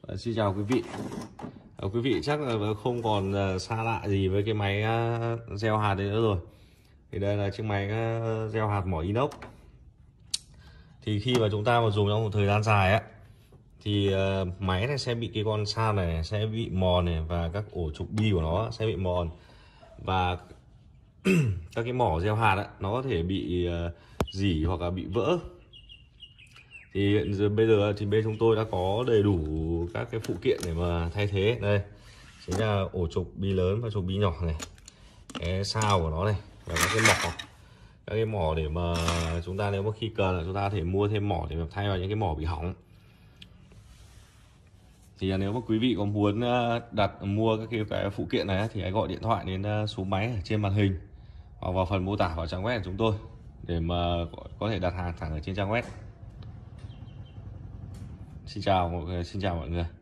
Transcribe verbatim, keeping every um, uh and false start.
Xin chào quý vị. À, quý vị chắc là không còn xa lạ gì với cái máy gieo hạt đấy nữa rồi. Thì đây là chiếc máy gieo hạt mỏ inox. Thì khi mà chúng ta mà dùng trong một thời gian dài á, thì máy này sẽ bị cái con sao này sẽ bị mòn này, và các ổ trục bi của nó sẽ bị mòn, và các cái mỏ gieo hạt á, nó có thể bị rỉ hoặc là bị vỡ. Thì hiện giờ bây giờ thì bên chúng tôi đã có đầy đủ các cái phụ kiện để mà thay thế. Đây chính là ổ trục bi lớn và trục bi nhỏ này, cái sao của nó này, và các cái mỏ các cái mỏ để mà chúng ta nếu mà khi cần là chúng ta có thể mua thêm mỏ để mà thay vào những cái mỏ bị hỏng. Thì nếu mà quý vị có muốn đặt mua các cái, cái phụ kiện này thì hãy gọi điện thoại đến số máy ở trên màn hình hoặc vào phần mô tả vào trang web của chúng tôi để mà có thể đặt hàng thẳng ở trên trang web. Xin chào mọi người, xin chào mọi người.